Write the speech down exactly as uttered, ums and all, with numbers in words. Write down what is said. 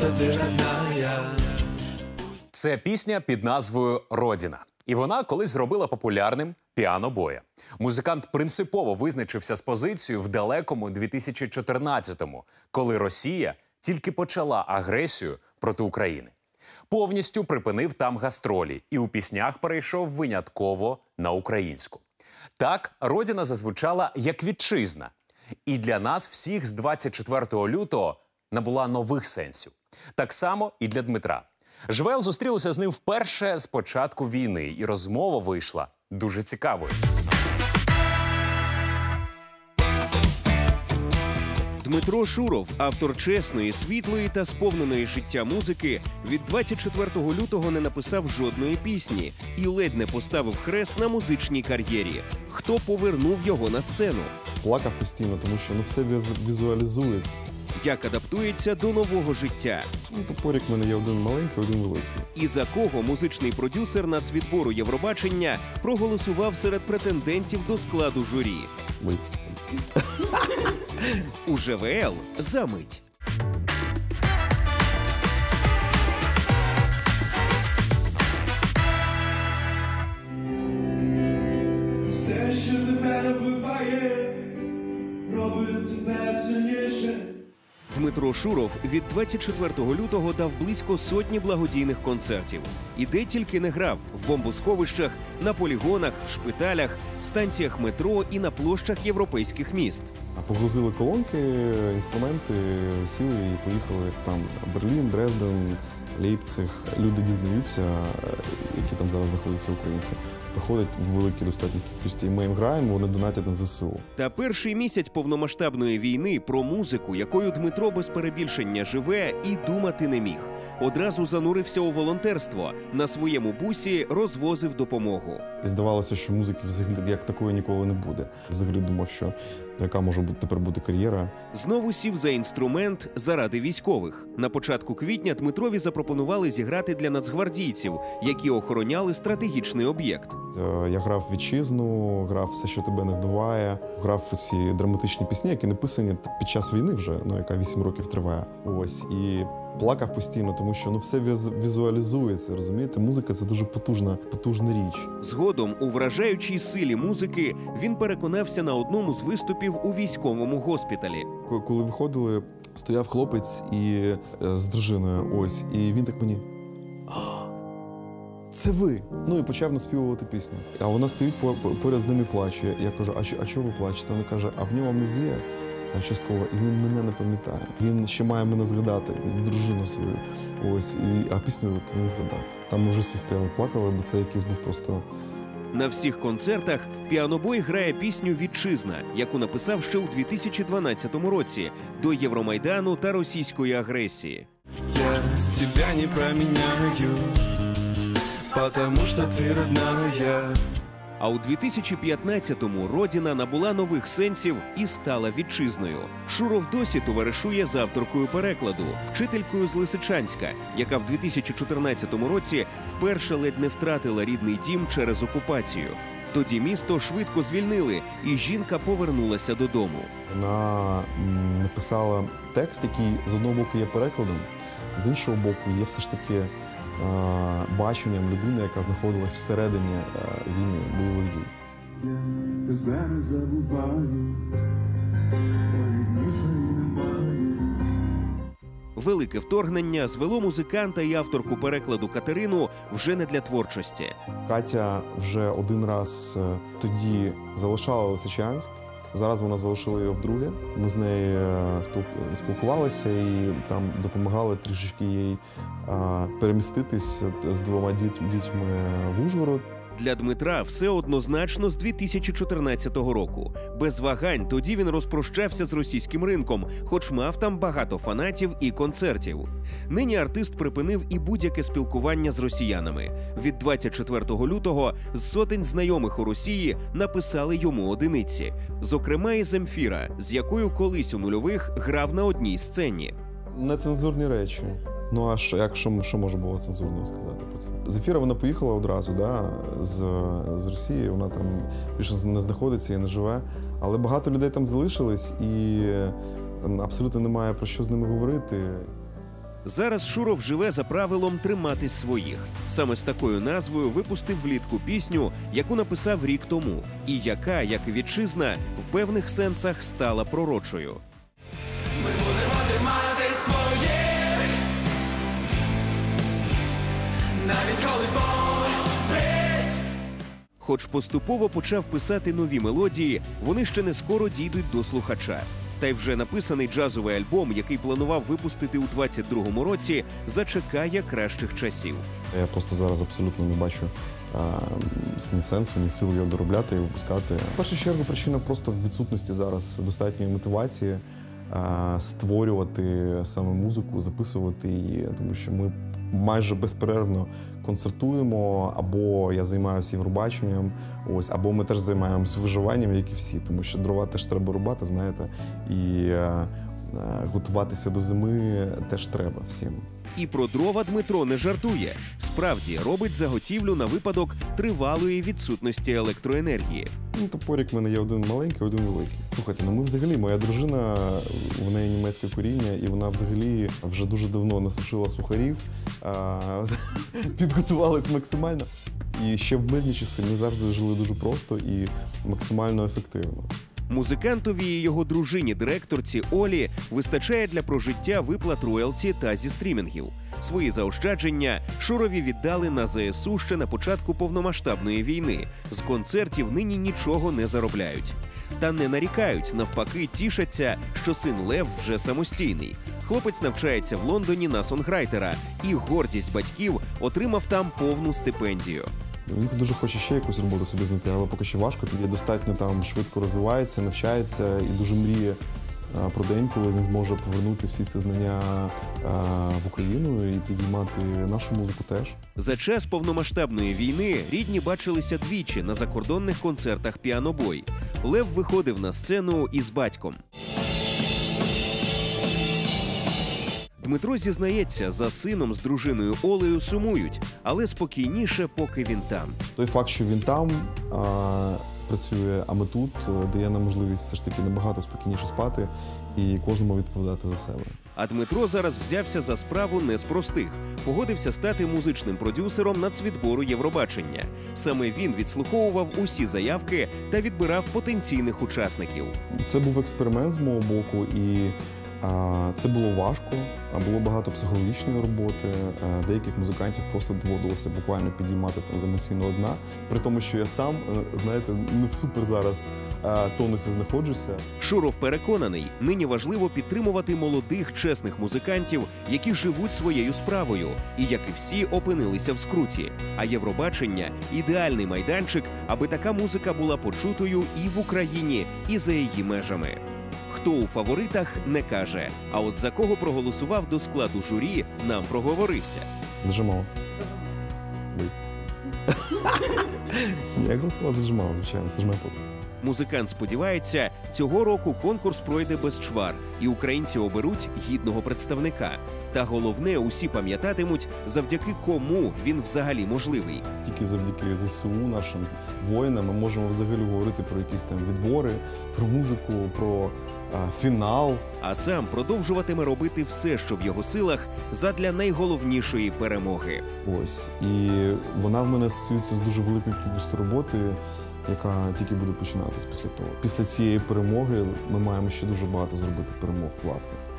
что ты родная. Це пісня під назвою «Родина». І вона колись зробила популярним піано-боя. Музикант принципово визначився з позицією в далекому дві тисячі чотирнадцятому, коли Росія тільки почала агресію проти України. Повністю припинив там гастролі і у піснях перейшов винятково на українську. Так, «Родина» зазвучала як вітчизна. І для нас всіх з двадцять четвертого лютого набула нових сенсів. Так само і для Дмитра. ЖВЛ зустрілися з ним вперше з початку війни, і розмова вийшла дуже цікавою. Дмитро Шуров, автор чесної, світлої та сповненої життя музики, від двадцять четвертого лютого не написав жодної пісні і ледь не поставив хрест на музичній кар'єрі. Хто повернув його на сцену? Плакав постійно, тому що ну, все візуалізується. Як адаптується до нового життя? Ну, топорик в мене є один маленький, один великий. І за кого музичний продюсер нацвідбору Євробачення проголосував серед претендентів до складу журі? Ой. У ЖВЛ за мить. Все, що тебе набиває, робить найсильніше. Дмитро Шуров від двадцять четвертого лютого дав близько сотні благодійних концертів. І де тільки не грав – в бомбосховищах, на полігонах, в шпиталях, станціях метро і на площах європейських міст. А погрузили колонки, інструменти, сіли і поїхали там Берлін, Дрезден, Лейпциг. Люди дізнаються, які там зараз знаходяться українці. Приходять в великі достатні кількості. Ми їм граємо, вони донатять на ЗСУ. Та перший місяць повномасштабної війни про музику, якою Дмитро без перебільшення живе, і думати не міг. Одразу занурився у волонтерство. На своєму бусі розвозив допомогу. І здавалося, що музики взагалі як такої ніколи не буде. Взагалі думав, що яка може бути тепер бути кар'єра. Знову сів за інструмент заради військових. На початку квітня Дмитрові запропонували зіграти для нацгвардійців, які охороняли стратегічний об'єкт. Я грав вітчизну, грав «Все, що тебе не вбиває», грав ці драматичні пісні, які написані під час війни вже, ну, яка вісім років триває. Ось, і плакав постійно, тому що ну, все візуалізується, розумієте? Музика – це дуже потужна, потужна річ. Згодом у вражаючій силі музики він переконався на одному з виступів у військовому госпіталі. Коли виходили, стояв хлопець і, е, з дружиною, ось, і він так мені: це ви! Ну і почав наспівувати пісню. А вона стоїть поряд з ним і плаче. Я кажу: а що, а чого ви плачете? Вона каже: а в нього амнезія частково, і він мене не пам'ятає. Він ще має мене згадати, дружину свою. Ось, і, а пісню от він згадав. Там вже всі стояли, плакали, бо це якийсь був просто... На всіх концертах піанобой грає пісню «Вітчизна», яку написав ще у дві тисячі дванадцятому році, до Євромайдану та російської агресії. Я тебя не променяю, потому что ты родная. А у дві тисячі п'ятнадцятому «Родина» набула нових сенсів і стала вітчизною. Шуров досі товаришує з авторкою перекладу, вчителькою з Лисичанська, яка в дві тисячі чотирнадцятому році вперше ледь не втратила рідний дім через окупацію. Тоді місто швидко звільнили, і жінка повернулася додому. Вона м, написала текст, який з одного боку є перекладом, з іншого боку є все ж таки баченням людини, яка знаходилась всередині війни, бойових дій. Я тебе не забуваю, рідніше немає. Велике вторгнення звело музиканта і авторку перекладу Катерину вже не для творчості. Катя вже один раз тоді залишала Лисичанськ. Зараз вона залишила його вдруге. Ми з нею спілкувалися і там допомагали трішечки їй переміститись з двома дітьми в Ужгород. Для Дмитра все однозначно з дві тисячі чотирнадцятого року. Без вагань тоді він розпрощався з російським ринком, хоч мав там багато фанатів і концертів. Нині артист припинив і будь-яке спілкування з росіянами. Від двадцять четвертого лютого з сотень знайомих у Росії написали йому одиниці. Зокрема і Земфіра, з якою колись у нульових грав на одній сцені. Нецензурні речі. Ну а що, як, що, що може було цензурно сказати про це? Земфіра, вона поїхала одразу, да, з, з Росії, вона там більше не знаходиться і не живе. Але багато людей там залишились і абсолютно немає про що з ними говорити. Зараз Шуров живе за правилом триматись своїх. Саме з такою назвою випустив влітку пісню, яку написав рік тому, і яка, як і вітчизна, в певних сенсах стала пророчою. Ми будемо тримати своїх, навіть коли болить. Хоч поступово почав писати нові мелодії, вони ще не скоро дійдуть до слухача. Та й вже написаний джазовий альбом, який планував випустити у двадцять другому році, зачекає кращих часів. Я просто зараз абсолютно не бачу а, ні сенсу, ні сил його доробляти і випускати. В першу чергу причина просто в відсутності зараз достатньої мотивації а, створювати саме музику, записувати її, тому що ми майже безперервно концертуємо, або я займаюся Євробаченням, ось, або ми теж займаємося виживанням, як і всі, тому що дрова теж треба рубати, знаєте, і е, е, готуватися до зими теж треба всім. І про дрова Дмитро не жартує. Справді, робить заготівлю на випадок тривалої відсутності електроенергії. Ну, топорик в мене є один маленький, один великий. Слухайте, ну ми взагалі, моя дружина, в неї німецьке коріння, і вона взагалі вже дуже давно насушила сухарів, а, підготувалась максимально. І ще в мирні часи ми завжди жили дуже просто і максимально ефективно. Музикантові і його дружині-директорці Олі вистачає для прожиття виплат роялті та зі стрімінгів. Свої заощадження Шурові віддали на зе ес у ще на початку повномасштабної війни. З концертів нині нічого не заробляють. Та не нарікають, навпаки, тішаться, що син Лев вже самостійний. Хлопець навчається в Лондоні на сонграйтера, і гордість батьків отримав там повну стипендію. Він дуже хоче ще якусь роботу собі знайти, але поки що важко. Він достатньо там швидко розвивається, навчається і дуже мріє а, про день, коли він зможе повернути всі ці знання а, в Україну і підіймати нашу музику теж. За час повномасштабної війни рідні бачилися двічі на закордонних концертах «Піанобой». Лев виходив на сцену із батьком. Дмитро зізнається, за сином з дружиною Олею сумують, але спокійніше, поки він там. Той факт, що він там а, працює, а ми тут, дає нам можливість все ж таки набагато спокійніше спати і кожному відповідати за себе. А Дмитро зараз взявся за справу не з простих. Погодився стати музичним продюсером нацвідбору Євробачення. Саме він відслуховував усі заявки та відбирав потенційних учасників. Це був експеримент з мого боку, і а, це було важко, а було багато психологічної роботи. А, деяких музикантів просто доводилося буквально підіймати там, з емоційного дна. При тому, що я сам, знаєте, не в супер зараз а, тонусі знаходжуся. Шуров переконаний, нині важливо підтримувати молодих, чесних музикантів, які живуть своєю справою і, як і всі, опинилися в скруті. А Євробачення – ідеальний майданчик, аби така музика була почутою і в Україні, і за її межами. Хто у фаворитах – не каже. А от за кого проголосував до складу журі – нам проговорився. Зажимав. Ні, я голосував зажимав, звичайно, це ж моя попа. Музикант сподівається, цього року конкурс пройде без чвар, і українці оберуть гідного представника. Та головне, усі пам'ятатимуть, завдяки кому він взагалі можливий. Тільки завдяки зе ес у, нашим воїнам, ми можемо взагалі говорити про якісь там відбори, про музику, про а, фінал. А сам продовжуватиме робити все, що в його силах, задля найголовнішої перемоги. Ось. І вона в мене асоціюється з дуже великою кількістю роботи, яка тільки буде починатись після того. Після цієї перемоги ми маємо ще дуже багато зробити перемог власних.